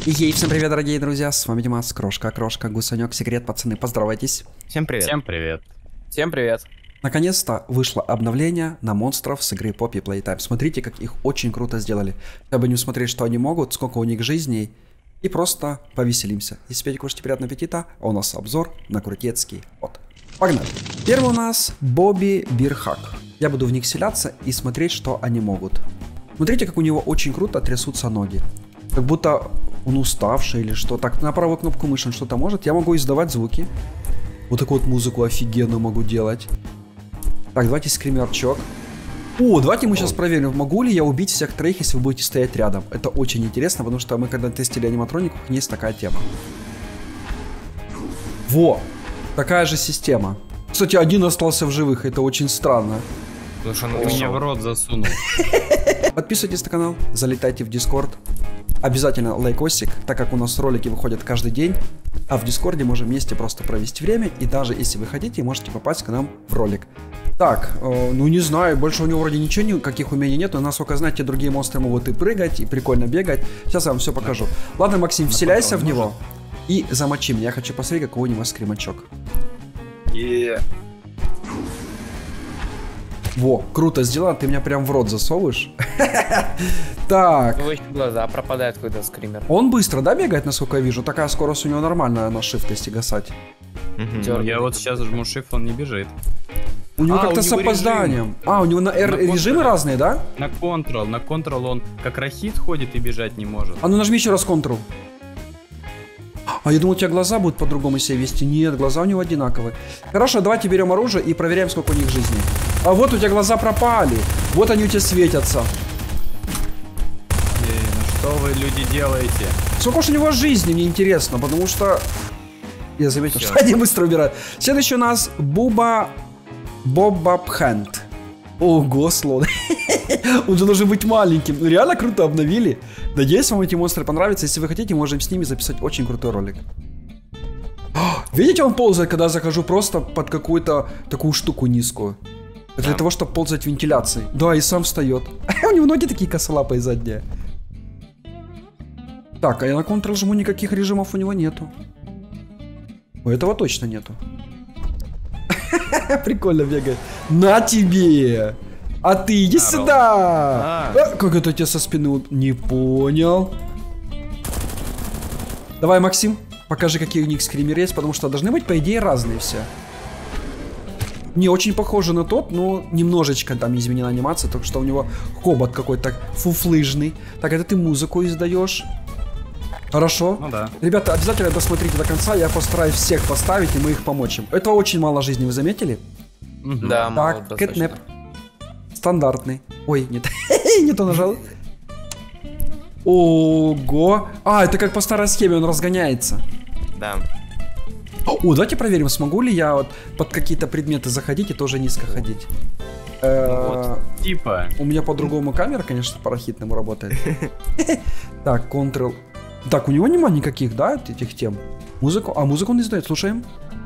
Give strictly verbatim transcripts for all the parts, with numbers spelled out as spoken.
Ей, всем привет, дорогие друзья, с вами Димас, Крошка, Крошка, Гусанек, Секрет, пацаны, поздоровайтесь. Всем привет. Всем привет. Всем привет. Наконец-то вышло обновление на монстров с игры Poppy Playtime. Смотрите, как их очень круто сделали. Я бы не смотреть, что они могут, сколько у них жизней, и просто повеселимся. Если пейте, кушайте, приятного аппетита, а у нас обзор на крутецкий вот. Погнали. Первый у нас Бобби Бирхак. Я буду в них селяться и смотреть, что они могут. Смотрите, как у него очень круто трясутся ноги. Как будто он уставший или что. Так, на правую кнопку мыши он что-то может. Я могу издавать звуки. Вот такую вот музыку офигенно могу делать. Так, давайте скримерчок. О, давайте мы сейчас проверим, могу ли я убить всех троих, если вы будете стоять рядом. Это очень интересно, потому что мы когда тестили аниматронику, есть такая тема. Во! Такая же система. Кстати, один остался в живых, это очень странно. Потому что он меня в рот засунул. Подписывайтесь на канал, залетайте в Discord. Обязательно лайкосик, так как у нас ролики выходят каждый день. А в Дискорде можем вместе просто провести время. И даже если вы хотите, можете попасть к нам в ролик. Так, э, ну не знаю, больше у него вроде ничего, никаких умений нет. Но насколько знаете, другие монстры могут и прыгать, и прикольно бегать. Сейчас я вам все покажу. Ладно, Максим, вселяйся в него и замочи меня. Я хочу посмотреть, какой у него скримачок. Yeah. Во, круто сделано, ты меня прям в рот засовываешь. Так. Глаза пропадают, когда скример. Он быстро, да, бегает, насколько я вижу? Такая скорость у него нормальная на shift гасать. Угу. Я вот сейчас жму shift, он не бежит. У него а, как-то с опозданием. Режим. А, у него на R на режимы разные, да? На Ctrl, на Ctrl он как рахит ходит и бежать не может. А ну нажми еще раз Ctrl. А я думал, у тебя глаза будут по-другому себя вести. Нет, глаза у него одинаковые. Хорошо, давайте берем оружие и проверяем, сколько у них жизни. А вот у тебя глаза пропали. Вот они у тебя светятся. Эй, ну что вы, люди, делаете? Сколько ж у него жизни, мне интересно, потому что... Я заметил, Все. что они быстро убирают. Следующий у нас Буба... Боба Пхенд. Ого, слон. Он же должен быть маленьким. Ну реально круто обновили. Надеюсь, вам эти монстры понравятся. Если вы хотите, можем с ними записать очень крутой ролик. Видите, он ползает, когда я захожу просто под какую-то такую штуку низкую. Это для того, чтобы ползать в вентиляции. Да, и сам встает. У него ноги такие косолапые задние. Так, а я на Ctrl жму, никаких режимов у него нету. У этого точно нету. Прикольно бегает. На тебе! А ты иди Здорово. сюда! А. А, как это тебе со спины? Не понял. Давай, Максим, покажи, какие у них скримеры есть, потому что должны быть, по идее, разные все. Не очень похоже на тот, но немножечко там изменена анимация, только что у него хобот какой-то фуфлыжный. Так, это ты музыку издаешь. Хорошо. Ну да. Ребята, обязательно досмотрите до конца, я постараюсь всех поставить, и мы их помочь им. Это очень мало жизни, вы заметили? Mm-hmm. Да, мало. Так, кэтнеп. Стандартный. Ой, нет. Не то нажал. Ого. А, это как по старой схеме, он разгоняется. Да. О, давайте проверим, смогу ли я вот под какие-то предметы заходить и тоже низко ходить. Вот, типа. У меня по-другому камера, конечно, по-рахитному работает. Так, Ctrl. Так, у него нема никаких, да, этих тем? Музыку? А, музыку он издает, слушаем.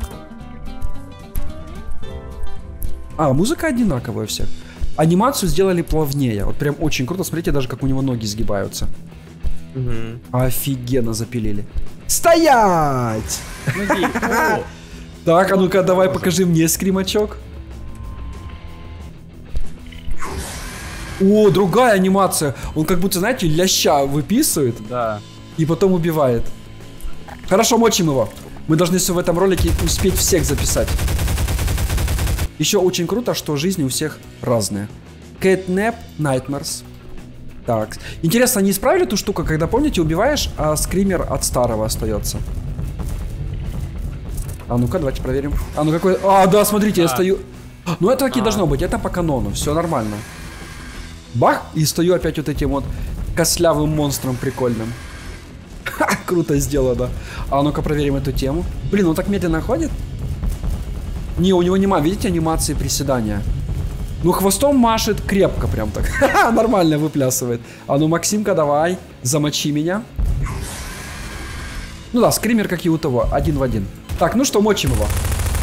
А, музыка одинаковая у всех. Анимацию сделали плавнее. Вот прям очень круто. Смотрите, даже как у него ноги сгибаются. Угу. Офигенно запилили. Стоять! Так, а ну-ка, давай покажи мне скримачок. О, другая анимация. Он как будто, знаете, ляща выписывает. Да. И потом убивает. Хорошо, мочим его. Мы должны все в этом ролике успеть всех записать. Еще очень круто, что жизни у всех разные. Catnap Nightmares. Так. Интересно, они исправили ту штуку, когда, помните, убиваешь, а скример от старого остается. А ну-ка, давайте проверим. А ну какой... А, да, смотрите, а. я стою... Ну это таки а. должно быть, это по канону, все нормально. Бах, и стою опять вот этим вот костлявым монстром прикольным. Ха, круто сделано. А ну-ка проверим эту тему. Блин, он так медленно ходит? Не, у него нема, видите, анимации приседания. Ну, хвостом машет крепко прям так. Ха-ха, нормально выплясывает. А ну, Максимка, давай, замочи меня. Ну да, скример, как и у того, один в один. Так, ну что, мочим его.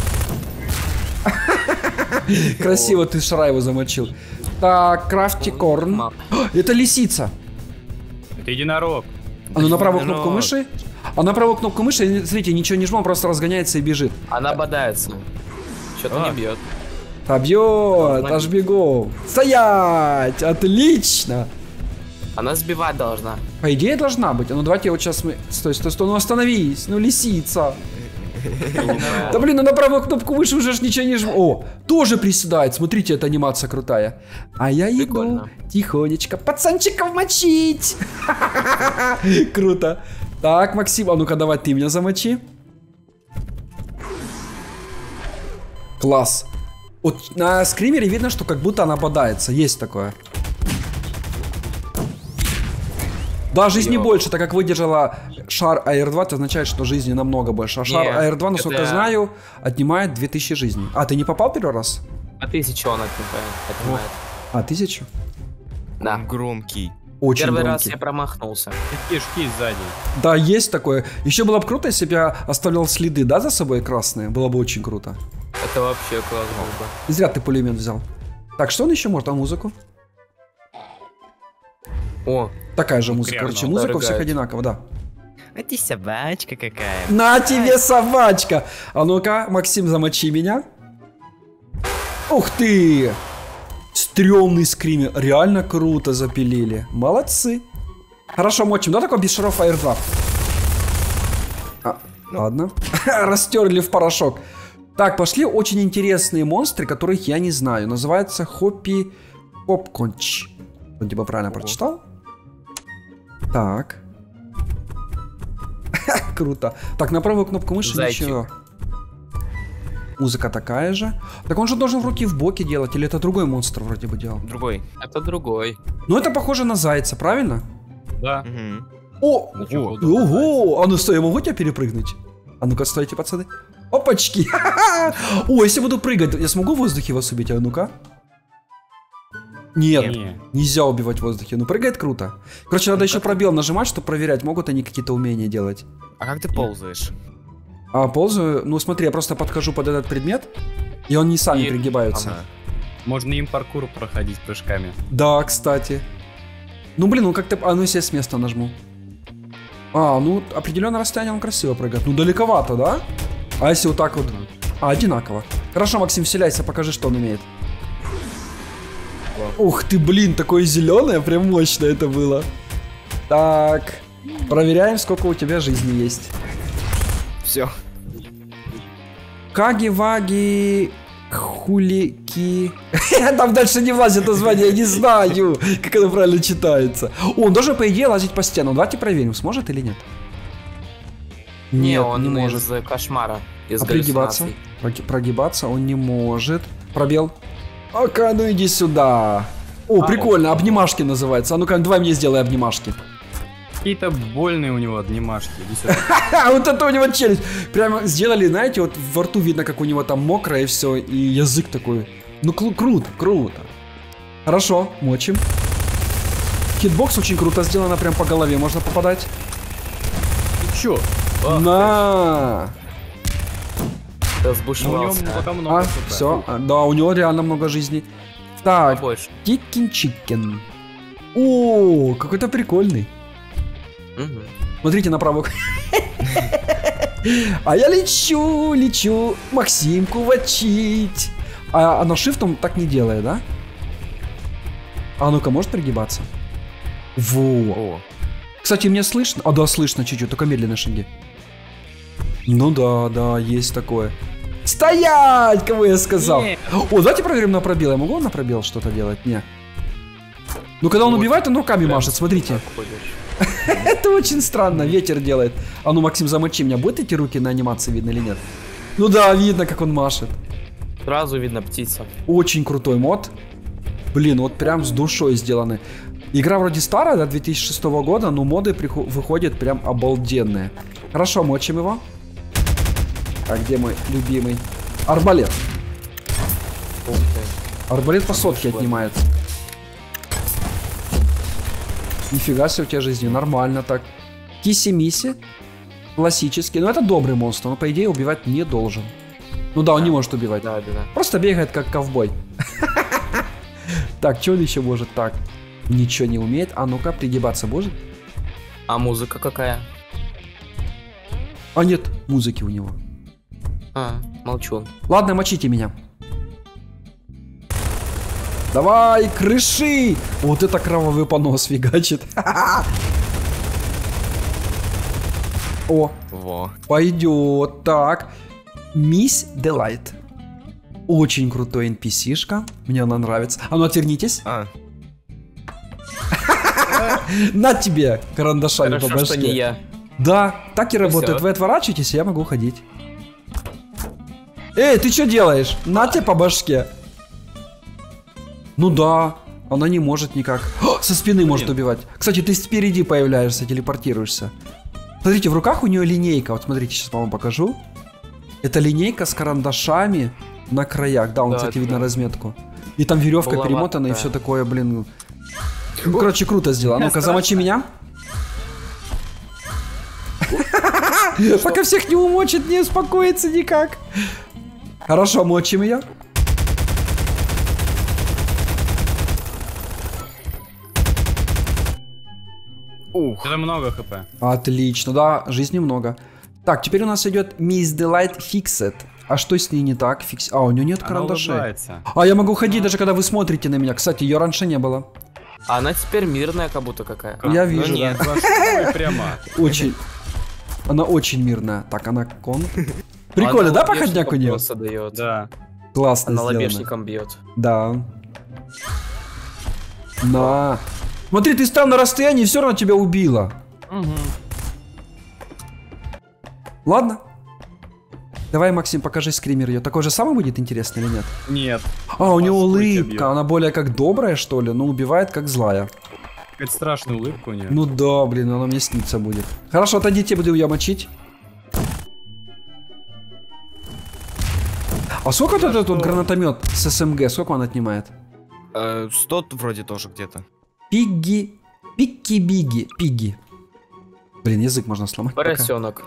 Красиво ты Шара его замочил. Так, Крафти Корн. Это лисица. Это единорог. А ну на правую Ну, кнопку мыши. А на правую кнопку мыши, смотрите, ничего не жму, он просто разгоняется и бежит. Она бодается. Что-то А. не бьет. А бьет, аж бегу. Стоять! Отлично! Она сбивать должна. По идее должна быть. А ну давайте вот сейчас мы... Стой, стой, стой, ну остановись, ну лисица. Да блин, ну на правую кнопку выше уже ж ничего не жму. О, тоже приседает, смотрите, эта анимация крутая. А я иду Прикольно. тихонечко пацанчиков мочить. Круто. Так, Максим, а ну-ка давай ты меня замочи. Класс. Вот на скримере видно, что как будто она бодается. Есть такое. Да, жизни Йо. больше, так как выдержала шар а эр два, это означает, что жизни намного больше. А шар Не, а эр два, насколько это- я знаю, отнимает две тысячи жизней. А, ты не попал первый раз? А тысячу он отнимает. отнимает. А, тысячу? Да. Он громкий. Очень Первый раз громкий. я промахнулся. Кишки сзади. Да, есть такое. Еще было бы круто, если бы я оставлял следы, да, за собой красные. Было бы очень круто. Это вообще класс был бы. И зря ты пулемет взял. Так, что он еще может? А музыку? О, Такая же музыка. Кряхнул. Короче, музыка у всех Дорогая. одинаково, да. А ты собачка какая. На тебе, собачка! А ну-ка, Максим, замочи меня. Ух ты! Стрёмный скример. Реально круто запилили. Молодцы. Хорошо, мочим. Да, такой без шаров а эр два. А, ладно. Растерли в порошок. Так, пошли очень интересные монстры, которых я не знаю. Называется Хоппи Попконч. Он типа правильно прочитал? Так. Круто. Так, на правую кнопку мыши Зайчик. ничего. Музыка такая же. Так он же должен руки в боки делать, или это другой монстр вроде бы делал? Другой. это другой. Ну это похоже на зайца, правильно? Да. Мгм. О! Ничего. Ого! А ну стой, я могу тебя перепрыгнуть? А ну-ка, стойте, пацаны. Опачки! О, если буду прыгать, я смогу в воздухе вас убить? А ну-ка. Нет, Не. нельзя убивать в воздухе. Ну прыгает круто. Короче, надо еще пробел нажимать, чтобы проверять, могут они какие-то умения делать. А как ты ползаешь? А ползаю, ну смотри, я просто подхожу под этот предмет, и он не сами И- пригибаются. Ага. Можно им паркур проходить прыжками. Да, кстати. Ну блин, ну как-то... А ну если я с места нажму. А, ну определенное расстояние он красиво прыгает. Ну далековато, да? А если вот так вот? А, одинаково. Хорошо, Максим, вселяйся, покажи, что он умеет. Ух ты, блин, такое зеленое, прям мощно это было. Так, проверяем, сколько у тебя жизни есть. Все. Каги-ваги... Хулики... Там дальше не влазит название, я не знаю, как оно правильно читается. О, он должен, по идее, лазить по стенам. Давайте проверим, сможет или нет. Не, Нет, он не может. из кошмара. Из А пригибаться? галлюцинаций. Проги- Прогибаться он не может. Пробел. А-ка, ну иди сюда. О, А, прикольно, обнимашки называется. А ну-ка, давай мне сделай обнимашки. Какие-то больные у него обнимашки. Иди сюда. Ха, вот это у него челюсть. Прямо сделали, знаете, вот во рту видно, как у него там мокро и все, и язык такой. Ну, клу- круто, круто. Хорошо, мочим. Хитбокс очень круто сделано, прям по голове можно попадать. Ты чё? Ах, На. Да ну, у него сбушевался. пока много. А, супер. все. Да, у него реально много жизней. Так, Побольше. Тикин Чикен. О, какой-то прикольный. Мгм. Смотрите направо. А я лечу, лечу Максимку вочить. А оно шифтом так не делает, да? А ну-ка, может пригибаться? Во. О. Кстати, мне слышно? А да, слышно чуть-чуть, только медленные шаги. Ну да, да, есть такое. Стоять, кого я сказал. Не. О, давайте проверим на пробел. Я могу на пробел что-то делать? Не. Ну, когда он Вот. убивает, он руками Прям машет, смотрите. Так ходишь. Это очень странно, ветер делает. А ну, Максим, замочи меня. Будет эти руки на анимации видно или нет? Ну да, видно, как он машет. Сразу видно птица. Очень крутой мод. Блин, вот прям с душой сделаны. Игра вроде старая, да, две тысячи шестого года, но моды прихо- выходят прям обалденные. Хорошо, мочим его. А где мой любимый? Арбалет. Ух ты. Арбалет по сотке отнимает. Нифига себе у тебя жизни, нормально так. Киси-миси. Классический. Но это добрый монстр, он по идее убивать не должен. Ну да, он не может убивать. Да, да, да. Просто бегает как ковбой. Так, что он еще может? Так, ничего не умеет. А ну-ка, пригибаться может? А музыка какая? А нет музыки у него. А, молчун. Ладно, мочите меня. Давай, крыши! Вот это кровавый понос фигачит. О, Во. пойдет. Так. Мисс Делайт. Очень крутой эн пи си-шка. Мне она нравится. А ну отвернитесь. А, На тебе карандашами по Хорошо, что не башке. я. Да, так и работает. всё. Вы отворачиваетесь, и я могу ходить. Эй, ты что делаешь? На тебе по башке. Ну да, она не может никак. О, со спины может убивать. Кстати, ты спереди появляешься, телепортируешься. Смотрите, в руках у нее линейка. Вот смотрите, сейчас вам покажу. Это линейка с карандашами на краях. Да, он, Да, кстати, это видно да. разметку. И там веревка Булаватая. перемотана, и все такое, блин. Ну, короче, круто сделано. Ну-ка, замочи меня. Пока всех не умочит, не успокоится никак. Хорошо, мочим ее. ух. Это много хп. Отлично, да, жизни много. Так, теперь у нас идет Miss Delight Fixed. А что с ней не так? Фикс... А, у нее нет Она карандашей. улыбается. А я могу ходить, даже когда вы смотрите на меня. Кстати, ее раньше не было. А она теперь мирная, как будто какая. Я ну вижу, нет. да. За что прямо? Очень. Она очень мирная. Так, она кон. Прикольно, да, походняк у нее? Просто дает. Да. Классно Она сделано. лобешником бьет. Да. На. Смотри, ты стал на расстоянии, все равно тебя убило. Ладно. Давай, Максим, покажи скример ее. Такой же самый будет интересно или нет? Нет. А, у нее Вас улыбка. бьет. Она более как добрая, что ли, но убивает как злая. Какая-то страшная улыбка у нее. Ну да, блин, она мне снится будет. Хорошо, отойдите, буду ее мочить. А сколько вот этот вот гранатомет с СМГ, сколько он отнимает? Э, сто вроде тоже где-то. Пигги. Пикки-биги. Пигги. Блин, язык можно сломать. пока. Поросенок.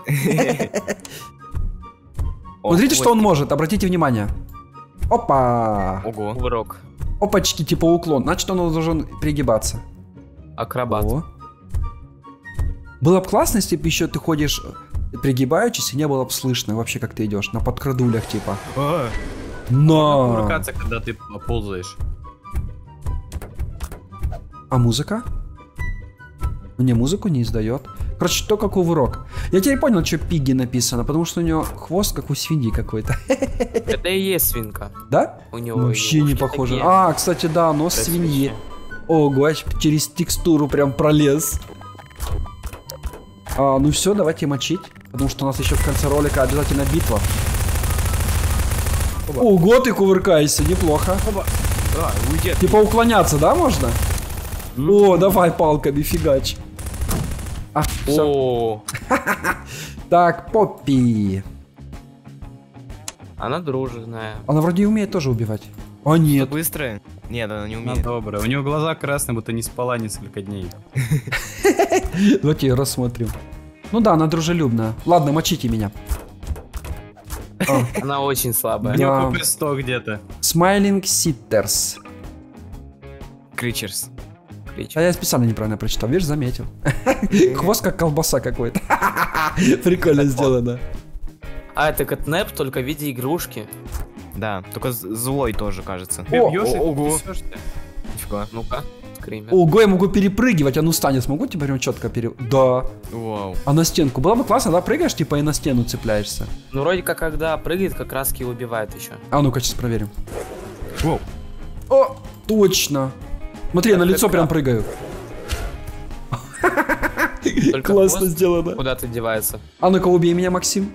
Смотрите, что он может, обратите внимание. Опа. Ого. Кувырок. Опачки, типа уклон. Значит, он должен пригибаться. Акробат. О. Было бы классно, если бы еще ты ходишь пригибаючись, и не было бы слышно вообще, как ты идешь. На подкрадулях, типа. А, Но. Кувыркаться, когда ты ползаешь. А музыка? Мне музыку не издает. Короче, только кувырок. Я теперь понял, что Пигги написано, потому что у него хвост как у свиньи какой-то. Это и есть свинка. Да? У него Вообще и не ушки похоже. такие. А, кстати, да, нос свиньи. Ого, аж через текстуру прям пролез. А, ну все, давайте мочить. Потому что у нас еще в конце ролика обязательно битва. Ого, ты кувыркаешься, неплохо. а, уйди. Типа уклоняться, да, можно? О, давай палками фигач. А, все. О, Так, Поппи. она дружная. Она вроде и умеет тоже убивать. А Нет. нет. Быстрая? Нет, она не Она умеет. добрая. У нее глаза красные, будто не спала несколько дней. Давайте ее рассмотрим. Ну да, она дружелюбная. Ладно, мочите меня. А, Она очень У слабая. Да. нее хп сто где-то. Smiling Sitters. Кричерс. Кричит. А я специально неправильно прочитал, видишь, заметил. Хвост как колбаса какой-то. Прикольно сделано. А, это Кэтнеп, только в виде игрушки. Да, только з- злой тоже, кажется. Ты О, бьешь и ого. трясешься. Нифига. Ну-ка, скример. Ого, я могу перепрыгивать, а ну стань, я смогу теперь четко пере... Да. Вау. А на стенку? Было бы классно, да, прыгаешь, типа и на стену цепляешься. Ну, вроде как, когда прыгает, как раз и убивает еще. А ну-ка, сейчас проверим. Воу. О, точно. Смотри, я на Так, лицо так, прям так. прыгаю. Только Классно хвост сделано. куда-то девается. А ну-ка, убей меня, Максим.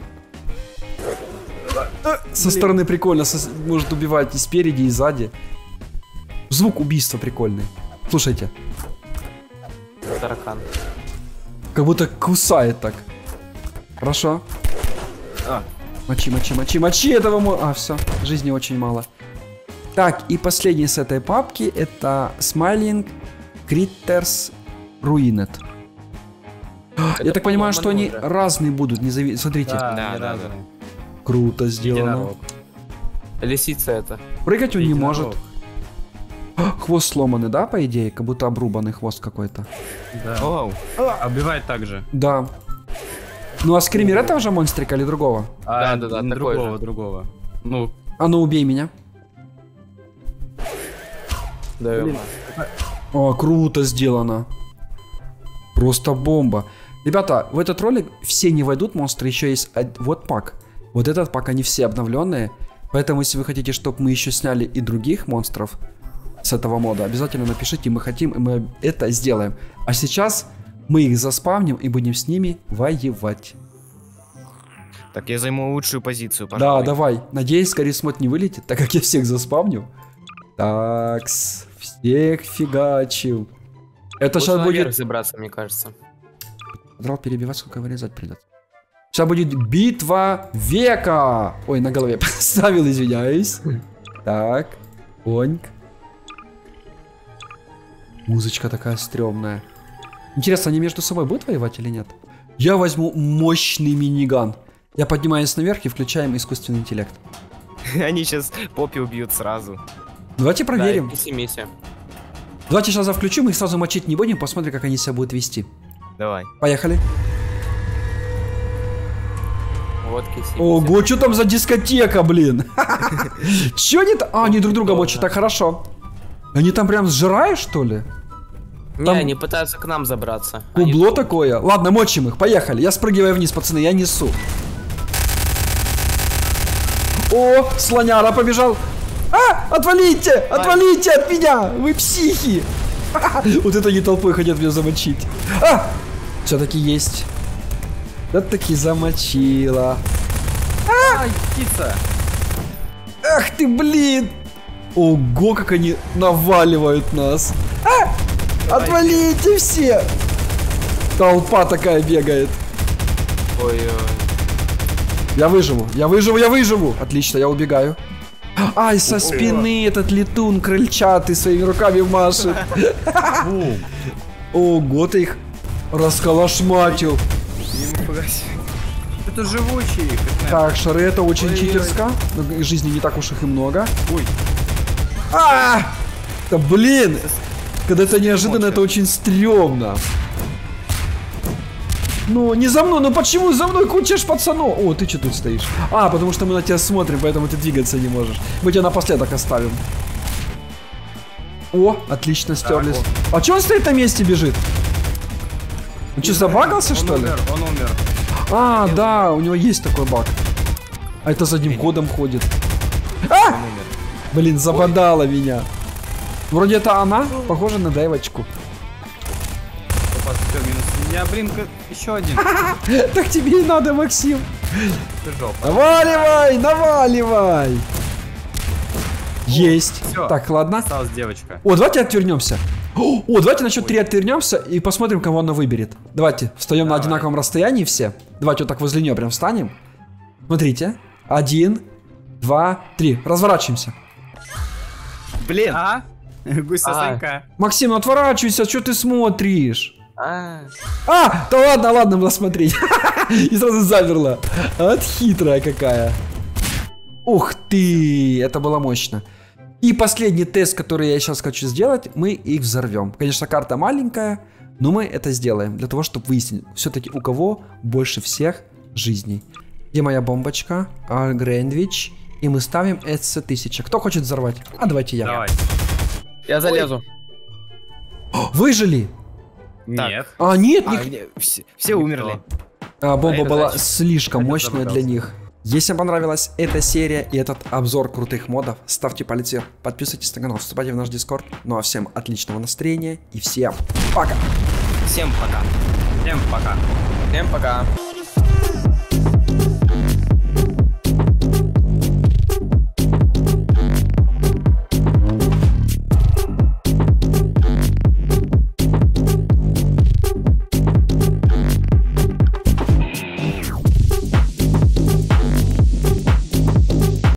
Со стороны прикольно, со- может убивать и спереди, и сзади. Звук убийства прикольный. Слушайте, Таракан. как будто кусает так. Хорошо. А. Мочи, мочи, мочи, мочи этого мо... А, все, жизни очень мало. Так, и последний с этой папки это Smiling Critters Ruined. Я Это так понимаю, что они по-моему, разные будут, не зави... Смотрите, Да, Да, они да, разные. круто сделано. Единорог. Лисица это. Прыгать он не Единорог. может. Хвост сломанный, да, по идее? Как будто обрубанный хвост какой-то. Да. Оу. А убивает также. Да. Ну а скример этого же монстрика или другого? А, Да, да, да, такой другого, же. другого. Ну, А ну убей меня. Да, О, круто сделано. Просто бомба. Ребята, в этот ролик все не войдут монстры, еще есть од- вот пак. Вот этот пак, они все обновленные. Поэтому, если вы хотите, чтобы мы еще сняли и других монстров с этого мода, обязательно напишите, мы хотим, и мы это сделаем. А сейчас мы их заспавним и будем с ними воевать. Так, я займу лучшую позицию, Да, пожалуй. давай. Надеюсь, Карисмот не вылетит, так как я всех заспавню. Такс, всех фигачил. Это сейчас будет... забраться, мне кажется. Драл перебивать, сколько вырезать придется. Сейчас будет битва века. Ой, на голове поставил, извиняюсь. Так, оньк. Музычка такая стрёмная. Интересно, они между собой будут воевать или нет? Я возьму мощный миниган. Я поднимаюсь наверх и включаем искусственный интеллект. Они сейчас Поппи убьют сразу. Давайте проверим. Да, миссия. Давайте сейчас включим, мы их сразу мочить не будем, посмотрим, как они себя будут вести. Давай. Поехали. Вот киси. Ого, что там за дискотека, блин? Чё они там? А, они друг друга мочат, так хорошо. Они там прям сжирают, что ли? Не, Там- они пытаются к нам забраться. Они Убло тут- такое. Ладно, мочим их, поехали. Я спрыгиваю вниз, пацаны, я несу. О, слоняра побежал. А, отвалите, отвалите от меня, вы психи. Вот это они толпой хотят меня замочить. А, все-таки есть. Вот таки замочила. ай, птица. Ах ты, блин. Ого, как они наваливают нас. А, отвалите все. Толпа такая бегает. Ой-ой. Я выживу, я выживу, я выживу. Отлично, я убегаю. Ай, со спины этот летун крыльчатый своими руками машет. Ого, ты их расколошматил. Это живучие. Так, шары, это очень Ой-ой-ой. читерска. Но жизни не так уж их и много. Ой. А! Да блин! Когда это неожиданно, это очень стрёмно. Ну, не за мной, ну почему за мной куча ж пацанов? О, ты что тут стоишь? А, потому что мы на тебя смотрим, поэтому ты двигаться не можешь. Мы тебя напоследок оставим. О, отлично, стерлись. А чё он стоит на месте бежит? Он что, забагался, что Он ли? умер, он умер. А, да, у него есть такой баг. А это задним ходом ходит. А! Блин, забодала меня. Вроде это она, похожа на девочку. Опа, всё, минус. Я, блин, как- еще один. Так тебе и надо, Максим. Ты жопа. Наваливай, наваливай. Есть. Всё. Так, ладно. Осталась девочка. О, давайте отвернемся. О, давайте на счет три отвернемся и посмотрим, кого она выберет. Давайте, встаем на Давай. одинаковом расстоянии все. Давайте вот так возле нее прям встанем. Смотрите. Один, два, три. Разворачиваемся. Блин. А? Гуся А. Санька. Максим, ну отворачивайся, что ты смотришь? А, А, да ладно, ладно, было смотреть. И сразу замерла. Вот хитрая какая. Ух ты, это было мощно. И последний тест, который я сейчас хочу сделать, мы их взорвем. Конечно, карта маленькая, но мы это сделаем для того, чтобы выяснить, все-таки у кого больше всех жизней. Где моя бомбочка? А, Грэндвич. И мы ставим эс тысяча. Кто хочет взорвать? А давайте я. Давай. я залезу. О, выжили? Нет. А, нет, А, них- где- все, все умерли. А, бомба это была значит, слишком это мощная для забрался. них. Если вам понравилась эта серия и этот обзор крутых модов, ставьте палец вверх, подписывайтесь на канал, вступайте в наш дискорд. Ну а всем отличного настроения и всем пока! Всем пока. Всем пока. Всем пока.